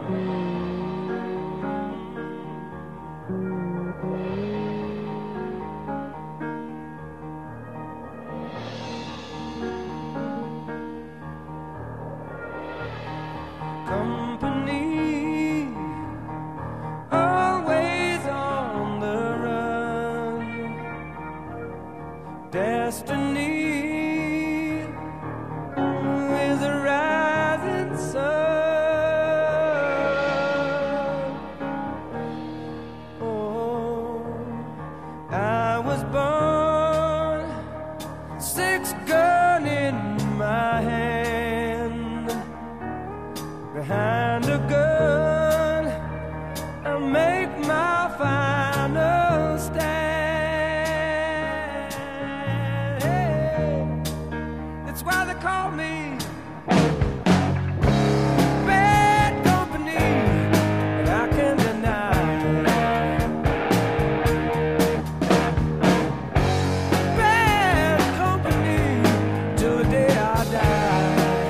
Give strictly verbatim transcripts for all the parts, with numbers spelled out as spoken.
Company, always on the run. Destiny is a rising sun. Oh, I was born, six gun in my hand. Behind a gun, I'll make my final stand. Hey, that's why they call me bad company, and I can't deny. Bad company till the day I die.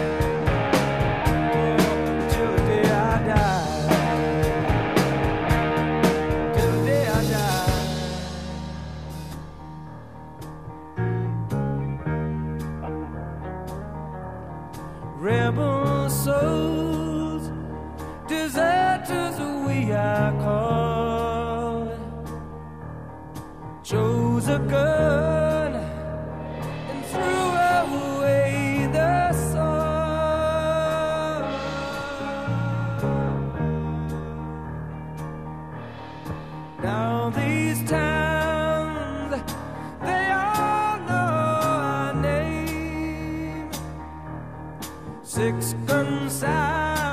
Rebel souls, deserters we are called. Chose a gun and threw away the sword. Now these towns, they all know our name. Six gun side.